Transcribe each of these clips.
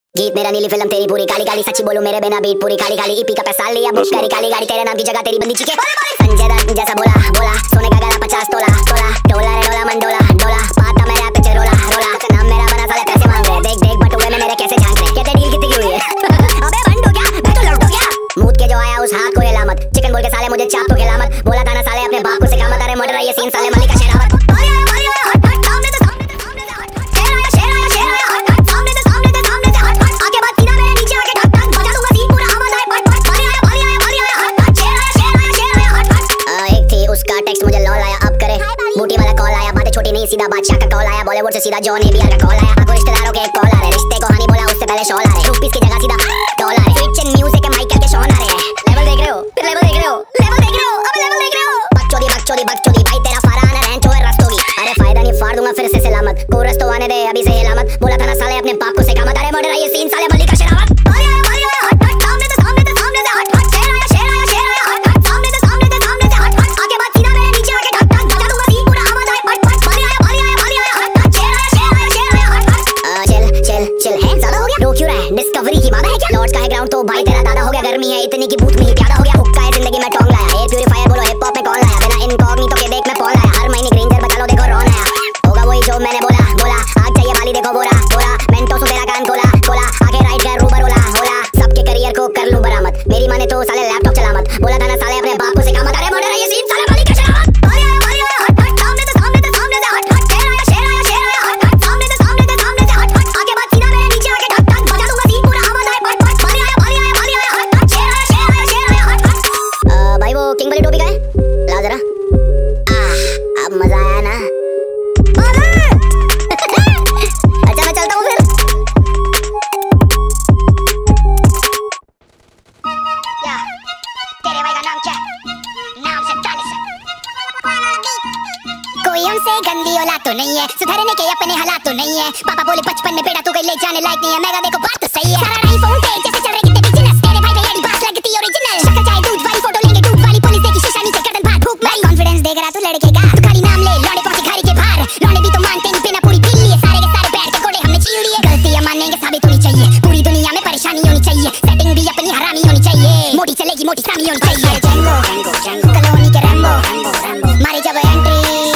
गीत मेरा नीली फिल्म तेरी पूरी काली काली, सच्ची बोलूं मेरे बिना बीट पूरी खाली खाली। ईपी का पैसा लिया बुक करी काली गाड़ी, तेरे नाम की जगह तेरी बंदी चीखे। संजय दत्त जैसा बोला बोला, सोने का गला 50 तोला तोला, डोला रे डोला मन डोला डोला, पाता मेरा पिक्चर रोला रोला, नाम मेरा बना साले पैसे मांग रहे, देख देख बटुए में मेरे कैसे झांक रहे, कहते डील कितनी की हुई है। अबे बंडू क्या मैं तो लौटो क्या, मूत के जो आया उस हाथ को हिलामत, चिकन बोल के साले मुझे चाप तो खिलामत, बोला था ना साले अपने बाप को सिखामत, अरे मर्डर ये सीन साले मलिका शेरावत। सीधा बादशाह का कॉल आया, बॉलीवुड से सीधा जॉन एबियर का कॉल आया, आपको रिश्तेदारों के एक कॉल आ रहे, रिश्ते को हनी बोला उससे पहले शॉल आ रहे, रुपीस की जगह सीधा डॉलर है, फीचर म्यूजिक के माइक करके शॉन आ रहे हैं। लेवल देख रहे हो फिर लेवल देख रहे हो, लेवल देख रहे हो अब लेवल देख रहे हो। बकचोदी भाई तेरा फराना रैंचो है रस्तोगी, अरे फायदा नहीं फाड़ दूंगा फिर से सलामत, कोरस तो आने दे अभी से हिलामत, बोला था ना साले अपने बाप को सिखामत, अरे मर्डर ये सीन साले मलिका शेरावत। डिस्कवरी की बात है क्या, लॉर्ड्स का है ग्राउंड तो भाई तेरा दादा हो गया, गर्मी है इतनी की बूथ में ही प्यादा हो गया, हुक्का है जिंदगी में टोंग लाया, एयर प्यूरीफायर बोलो हिप हॉप में कॉल लाया, बिना इनकॉग्निटो के देख मैं पॉल आया, हर महीने ग्रेंजर बचा लो देखो रॉन आया, होगा वही जो मैंने बोला बोला, आग चाहिए वाली देखो बोरा बोरा, मेंटो से तेरा कान खोला खोला, आगे राइट गए रूबर होला होला, सबके करियर को कर लूं बरामद, मेरी माने तो साले लैपटॉप चला मत, बोला था ना साले अपने बाप को सिखा मत, अरे मर्डर ये सीन साले मलिका शेरावत। कोई हमसे गंदी औलाद तो नहीं है, सुधरने के अपने हालात तो नहीं है, पापा बोले 55 में बेटा तू कहीं ले जाने लायक नहीं है, मैं देखो बात तो सही है, सारा आईफोन पे जैसे चल रहे कितने बिजनेस, तेरे भाई भैया की बात लगती ओरिजिनल, शक्ल चाहे दूध वाली फोटो लेंगे दूध वाली, पुलिस देखी शीशा नीचे गर्दन फाड़ फूक मारी, कॉन्फिडेंस देख रहा तू लड़के का, तू खाली नाम ले लौड़े पहुंचे घर के बाहर, लौड़े भी तो मानते नहीं बिना पूरी दिल्ली है, सारे के सारे बैठ के कोड़े हमने चीड़ लिए, गलतियां मानेंगे साबित होनी चाहिए, पूरी दुनिया में परेशानी होनी चाहिए, सेटिंग भी अपनी हरामी होनी चाहिए, मोटी चलेगी मोटी सामी होनी चाहिए, कॉलोनी के रैम्बो मारी जब एंट्री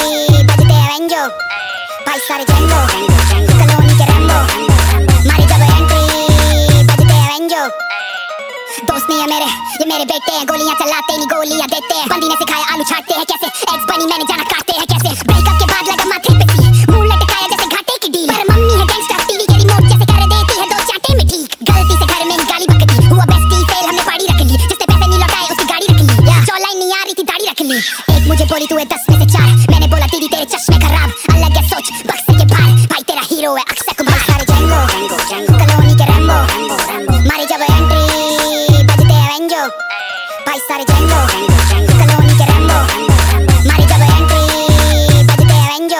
भाई सारे जंगो कॉलोनी के रैम्बो मारी जब एंट्री बजते हैं वेंजो, दोस्त नहीं है मेरे ये मेरे बेटे हैं, गोलियां चलाते नहीं गोलियां देते हैं, बंदी ने सिखाया आलू छाटते हैं कैसे, एक्स बनी मैंने जाना काटते हैं कैसे, ब्रेकअप के बाद लगा माथे पे सी, मुंह लटकाया जैसे घाटे की डील, पर मम्मी है गैंगस्टर टीवी के रिमोट जैसे कर देती है दो चांटे में ठीक, गलती से घर में ही गाली बकती, हुआ बेस्टी फेल हमने पार्टी रख ली, जिसने पैसे नहीं लौटाए उसकी गाड़ी रख ली, जॉलाइन नहीं आ रही थी दाढ़ी रख ली, एक मुझे बोली तू है 10 में से 4, मैंने बोला दीदी तेरे चश्मे खराब, अलग है सोच बक्से के बाहर, भाई तेरा हीरो है अक्षय कुमार, सारे जंगो कॉलोनी के रैम्बो मारी जब एंट्री बजते हैं वेंजो, भाई सारे जंगो कॉलोनी के रैम्बो मारी जब एंट्री बजते हैं वेंजो।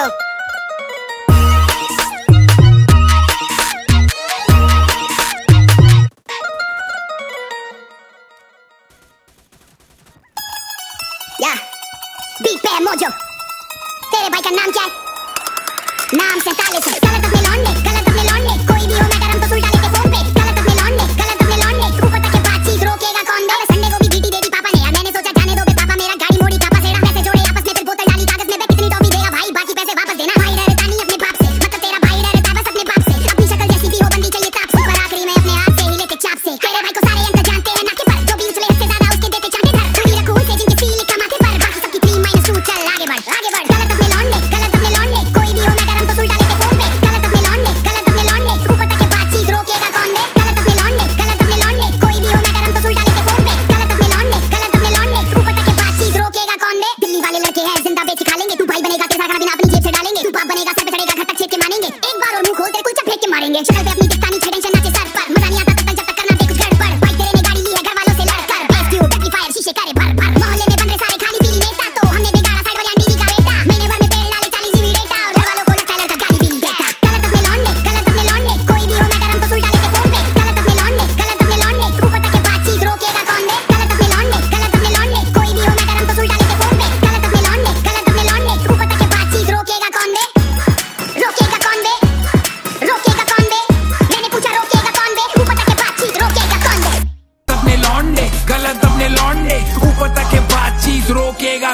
या बीट पे है मोजो, तेरे भाई का नाम क्या है, नाम 47 है, गलत अपने लौंडे, कोई भी हो मैं गरम तो सुल्टा लेके फोन पे, गलत अपने लौंडे, ऊपर तक के बातचीत रोकेगा कौन दे, संडे को भी बीटी दे दी पापा ने, यार मैंने सोचा जाने दो बे पापा मेरा गाड़ी मोड़ी का पसेड़ा, पैसे जोड़े आपस में फिर बोतल डाली कागज में, कितनी टॉफी देगा भाई बाकी पैसे वापस देना, भाई डरता नहीं अपने बाप से, मतलब तेरा भाई डरता बस अपने बाप से, अपनी शक्ल जैसी भी हो बंदी चाहिए ताप से, पर आखिरी में अपने हाथ से ही लेके चाप से, तेरे भाई को सारे अंकल जानते हैं ना के पर, जो भी उछले उससे ज्यादा उसके देते चाटे धर, खाली रखो उसे जिनके सील का माथे पर, बाकी सबकी 3-2 चल आगे बढ़, गलत अपने लौंडे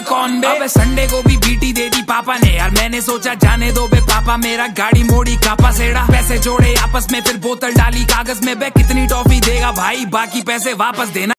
कौन बे? अबे संडे को भी बीटी दे दी पापा ने यार, मैंने सोचा जाने दो बे पापा, मेरा गाड़ी मोड़ी कापा सेड़ा। पैसे जोड़े आपस में फिर बोतल डाली कागज में, बे कितनी टॉफी देगा भाई, बाकी पैसे वापस देना।